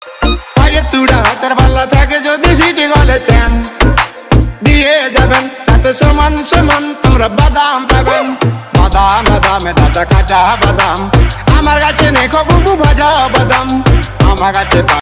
পায়ের তুড়া হাতের পাল্লা থাকে যদি সিটি গলে চেন দিয়ে যাবেন তাতে সমান সমান তোমরা বাদাম পাবেন। বাদাম বাদামে দাদা কাঁচা বাদাম, আমার কাছে নেই বুবু ভাজা বাদাম, আমার কাছে